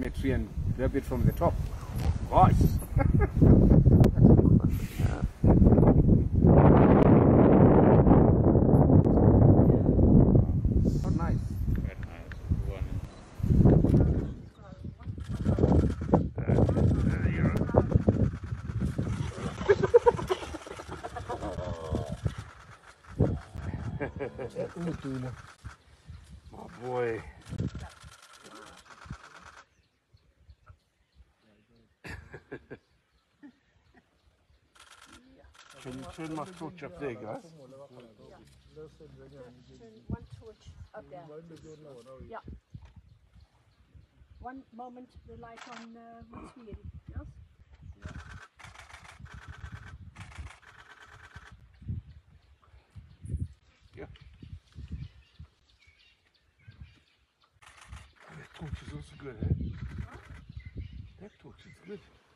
climb a tree and grab it from the top. Gosh! My boy. Can you turn my torch up there, guys? Yeah. Turn one torch up there. Yeah. One moment, the light on once we're ready. Yes? Yeah. That torch is also good, eh? That torch is good.